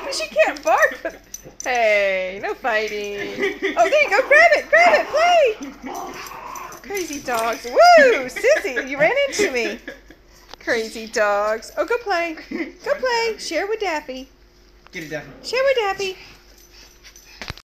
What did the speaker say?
She can't bark. Hey, no fighting. Oh, there you go. Grab it, play. Crazy dogs. Woo, Sissy, you ran into me. Crazy dogs. Oh, go play. Go play. Share with Daffy. Get it, Daffy. Share with Daffy.